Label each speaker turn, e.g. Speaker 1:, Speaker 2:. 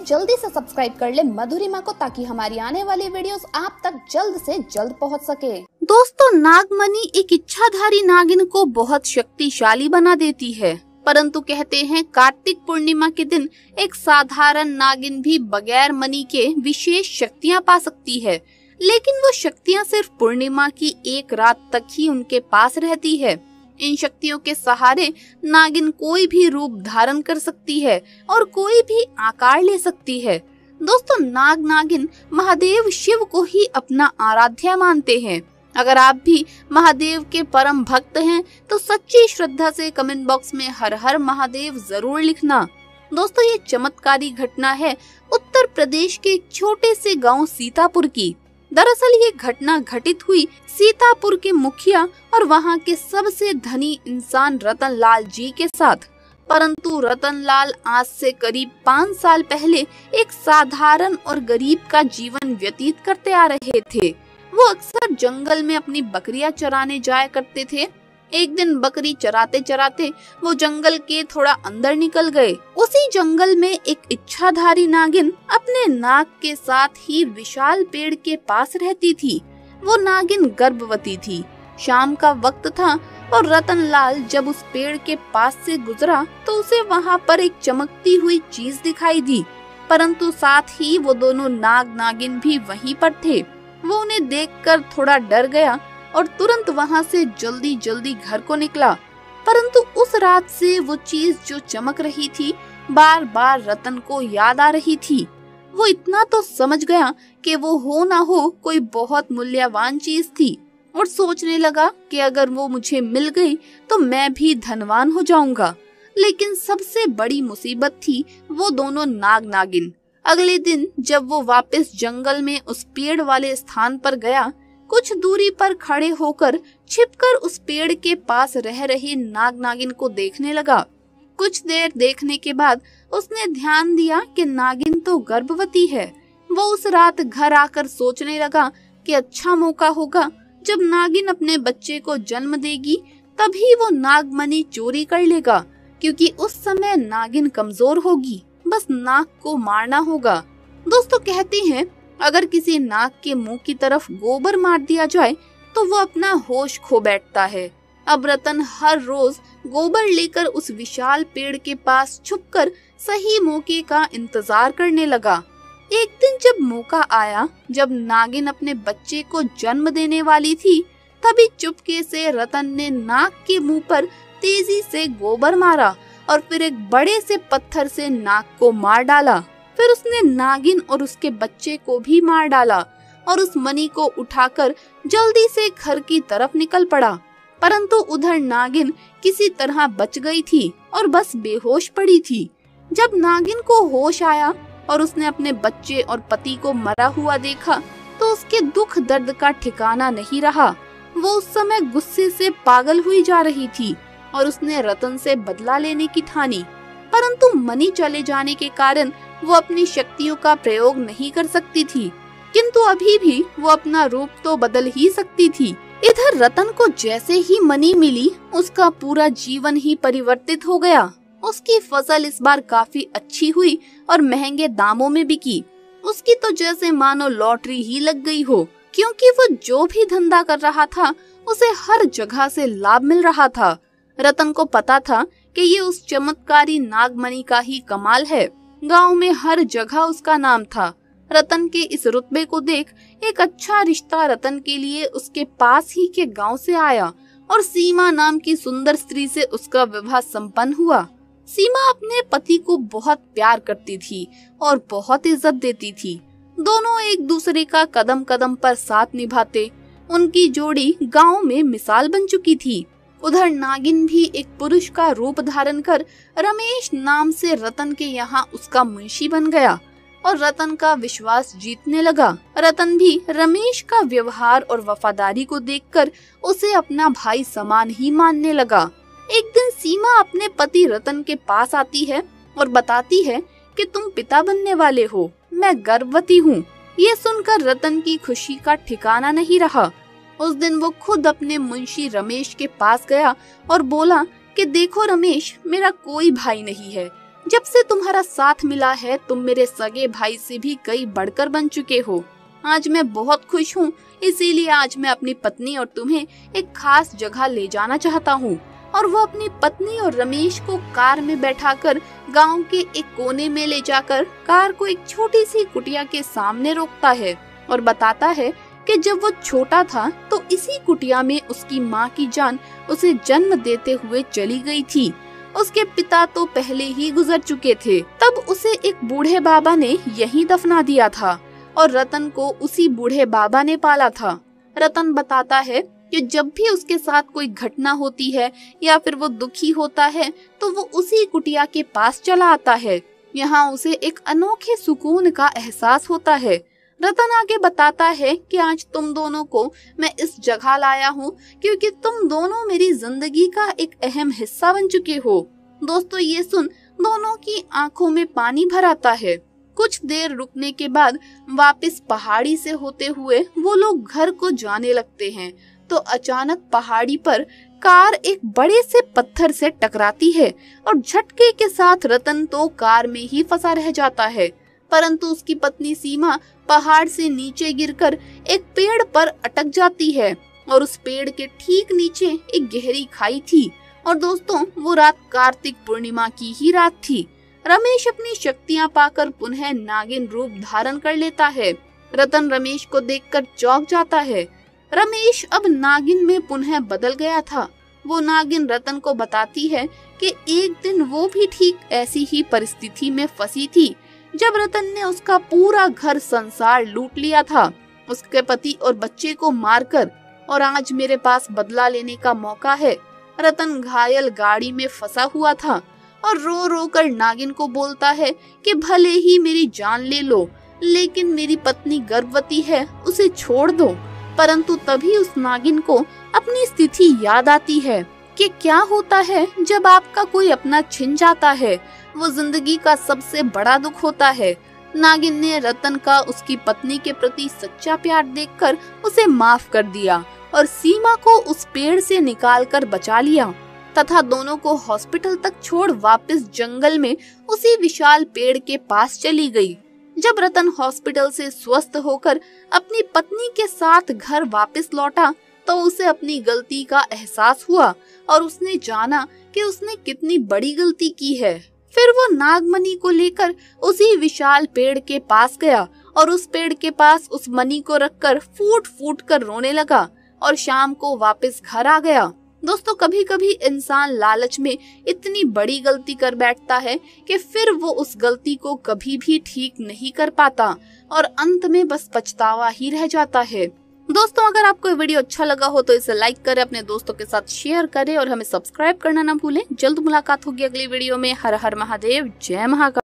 Speaker 1: जल्दी से सब्सक्राइब कर ले मधुरिमा को, ताकि हमारी आने वाली वीडियोस आप तक जल्द से जल्द पहुंच सके।
Speaker 2: दोस्तों, नागमणि एक इच्छाधारी नागिन को बहुत शक्तिशाली बना देती है, परंतु कहते हैं कार्तिक पूर्णिमा के दिन एक साधारण नागिन भी बगैर मणि के विशेष शक्तियां पा सकती है, लेकिन वो शक्तियां सिर्फ पूर्णिमा की एक रात तक ही उनके पास रहती है। इन शक्तियों के सहारे नागिन कोई भी रूप धारण कर सकती है और कोई भी आकार ले सकती है। दोस्तों, नाग नागिन महादेव शिव को ही अपना आराध्य मानते हैं। अगर आप भी महादेव के परम भक्त हैं तो सच्ची श्रद्धा से कमेंट बॉक्स में हर हर महादेव जरूर लिखना। दोस्तों, ये चमत्कारी घटना है उत्तर प्रदेश के एक छोटे से गांव सीतापुर की। दरअसल ये घटना घटित हुई सीतापुर के मुखिया और वहां के सबसे धनी इंसान रतन लाल जी के साथ। परंतु रतन लाल आज से करीब 5 साल पहले एक साधारण और गरीब का जीवन व्यतीत करते आ रहे थे। वो अक्सर जंगल में अपनी बकरियां चराने जाया करते थे। एक दिन बकरी चराते चराते वो जंगल के थोड़ा अंदर निकल गए। उसी जंगल में एक इच्छाधारी नागिन अपने नाग के साथ ही विशाल पेड़ के पास रहती थी। वो नागिन गर्भवती थी। शाम का वक्त था और रतन लाल जब उस पेड़ के पास से गुजरा तो उसे वहाँ पर एक चमकती हुई चीज दिखाई दी, परंतु साथ ही वो दोनों नाग नागिन भी वहीं पर थे। वो उन्हें देखकर थोड़ा डर गया और तुरंत वहां से जल्दी जल्दी घर को निकला। परंतु उस रात से वो चीज जो चमक रही थी बार बार रतन को याद आ रही थी। वो इतना तो समझ गया कि वो हो ना हो कोई बहुत मूल्यवान चीज थी और सोचने लगा कि अगर वो मुझे मिल गई तो मैं भी धनवान हो जाऊंगा। लेकिन सबसे बड़ी मुसीबत थी वो दोनों नाग नागिन। अगले दिन जब वो वापस जंगल में उस पेड़ वाले स्थान पर गया, कुछ दूरी पर खड़े होकर छिपकर उस पेड़ के पास रह रही नाग नागिन को देखने लगा। कुछ देर देखने के बाद उसने ध्यान दिया कि नागिन तो गर्भवती है। वो उस रात घर आकर सोचने लगा कि अच्छा मौका होगा, जब नागिन अपने बच्चे को जन्म देगी तभी वो नागमणि चोरी कर लेगा, क्योंकि उस समय नागिन कमजोर होगी। बस नाग को मारना होगा। दोस्तों, कहते हैं अगर किसी नाग के मुंह की तरफ गोबर मार दिया जाए तो वो अपना होश खो बैठता है। अब रतन हर रोज गोबर लेकर उस विशाल पेड़ के पास छुपकर सही मौके का इंतजार करने लगा। एक दिन जब मौका आया, जब नागिन अपने बच्चे को जन्म देने वाली थी, तभी चुपके से रतन ने नाग के मुंह पर तेजी से गोबर मारा और फिर एक बड़े से पत्थर से नाग को मार डाला। फिर उसने नागिन और उसके बच्चे को भी मार डाला और उस मणि को उठाकर जल्दी से घर की तरफ निकल पड़ा। परंतु उधर नागिन किसी तरह बच गई थी और बस बेहोश पड़ी थी। जब नागिन को होश आया और उसने अपने बच्चे और पति को मरा हुआ देखा तो उसके दुख दर्द का ठिकाना नहीं रहा। वो उस समय गुस्से से पागल हुई जा रही थी और उसने रतन से बदला लेने की ठानी। परंतु मणि चले जाने के कारण वो अपनी शक्तियों का प्रयोग नहीं कर सकती थी, किंतु अभी भी वो अपना रूप तो बदल ही सकती थी। इधर रतन को जैसे ही मणि मिली, उसका पूरा जीवन ही परिवर्तित हो गया। उसकी फसल इस बार काफी अच्छी हुई और महंगे दामों में बिकी। उसकी तो जैसे मानो लॉटरी ही लग गई हो, क्योंकि वो जो भी धंधा कर रहा था उसे हर जगह से लाभ मिल रहा था। रतन को पता था कि ये उस चमत्कारी नागमणि का ही कमाल है। गांव में हर जगह उसका नाम था। रतन के इस रुतबे को देख एक अच्छा रिश्ता रतन के लिए उसके पास ही के गांव से आया और सीमा नाम की सुंदर स्त्री से उसका विवाह संपन्न हुआ। सीमा अपने पति को बहुत प्यार करती थी और बहुत इज्जत देती थी। दोनों एक दूसरे का कदम कदम पर साथ निभाते। उनकी जोड़ी गांव में मिसाल बन चुकी थी। उधर नागिन भी एक पुरुष का रूप धारण कर रमेश नाम से रतन के यहाँ उसका मुंशी बन गया और रतन का विश्वास जीतने लगा। रतन भी रमेश का व्यवहार और वफादारी को देखकर उसे अपना भाई समान ही मानने लगा। एक दिन सीमा अपने पति रतन के पास आती है और बताती है कि तुम पिता बनने वाले हो, मैं गर्भवती हूँ। ये सुनकर रतन की खुशी का ठिकाना नहीं रहा। उस दिन वो खुद अपने मुंशी रमेश के पास गया और बोला कि देखो रमेश, मेरा कोई भाई नहीं है, जब से तुम्हारा साथ मिला है तुम मेरे सगे भाई से भी कई बढ़कर बन चुके हो। आज मैं बहुत खुश हूँ, इसीलिए आज मैं अपनी पत्नी और तुम्हें एक खास जगह ले जाना चाहता हूँ। और वो अपनी पत्नी और रमेश को कार में बैठाकर गांव के एक कोने में ले जाकर कार को एक छोटी सी कुटिया के सामने रोकता है और बताता है कि जब वो छोटा था तो इसी कुटिया में उसकी माँ की जान उसे जन्म देते हुए चली गई थी। उसके पिता तो पहले ही गुजर चुके थे। तब उसे एक बूढ़े बाबा ने यहीं दफना दिया था और रतन को उसी बूढ़े बाबा ने पाला था। रतन बताता है कि जब भी उसके साथ कोई घटना होती है या फिर वो दुखी होता है तो वो उसी कुटिया के पास चला आता है। यहाँ उसे एक अनोखे सुकून का एहसास होता है। रतन आगे बताता है कि आज तुम दोनों को मैं इस जगह लाया हूँ क्योंकि तुम दोनों मेरी जिंदगी का एक अहम हिस्सा बन चुके हो। दोस्तों ये सुन दोनों की आंखों में पानी भर आता है। कुछ देर रुकने के बाद वापस पहाड़ी से होते हुए वो लोग घर को जाने लगते हैं तो अचानक पहाड़ी पर कार एक बड़े से पत्थर से टकराती है और झटके के साथ रतन तो कार में ही फंसा रह जाता है। परंतु उसकी पत्नी सीमा पहाड़ से नीचे गिरकर एक पेड़ पर अटक जाती है और उस पेड़ के ठीक नीचे एक गहरी खाई थी। और दोस्तों वो रात कार्तिक पूर्णिमा की ही रात थी। रमेश अपनी शक्तियां पाकर पुनः नागिन रूप धारण कर लेता है। रतन रमेश को देखकर चौंक जाता है। रमेश अब नागिन में पुनः बदल गया था। वो नागिन रतन को बताती है कि एक दिन वो भी ठीक ऐसी ही परिस्थिति में फंसी थी जब रतन ने उसका पूरा घर संसार लूट लिया था, उसके पति और बच्चे को मारकर, और आज मेरे पास बदला लेने का मौका है। रतन घायल गाड़ी में फंसा हुआ था और रो रो कर नागिन को बोलता है कि भले ही मेरी जान ले लो लेकिन मेरी पत्नी गर्भवती है, उसे छोड़ दो। परंतु तभी उस नागिन को अपनी स्थिति याद आती है कि क्या होता है जब आपका कोई अपना छिन जाता है, वो जिंदगी का सबसे बड़ा दुख होता है। नागिन ने रतन का उसकी पत्नी के प्रति सच्चा प्यार देखकर उसे माफ कर दिया और सीमा को उस पेड़ से निकालकर बचा लिया तथा दोनों को हॉस्पिटल तक छोड़ वापस जंगल में उसी विशाल पेड़ के पास चली गई। जब रतन हॉस्पिटल से स्वस्थ होकर अपनी पत्नी के साथ घर वापस लौटा तो उसे अपनी गलती का एहसास हुआ और उसने जाना कि उसने कितनी बड़ी गलती की है। फिर वो नागमणि को लेकर उसी विशाल पेड़ के पास गया और उस पेड़ के पास उस मणि को रखकर फूट फूट कर रोने लगा और शाम को वापस घर आ गया। दोस्तों कभी कभी इंसान लालच में इतनी बड़ी गलती कर बैठता है कि फिर वो उस गलती को कभी भी ठीक नहीं कर पाता और अंत में बस पछतावा ही रह जाता है। दोस्तों अगर आपको ये वीडियो अच्छा लगा हो तो इसे लाइक करें, अपने दोस्तों के साथ शेयर करें और हमें सब्सक्राइब करना ना भूलें। जल्द मुलाकात होगी अगली वीडियो में। हर हर महादेव, जय महाकाल।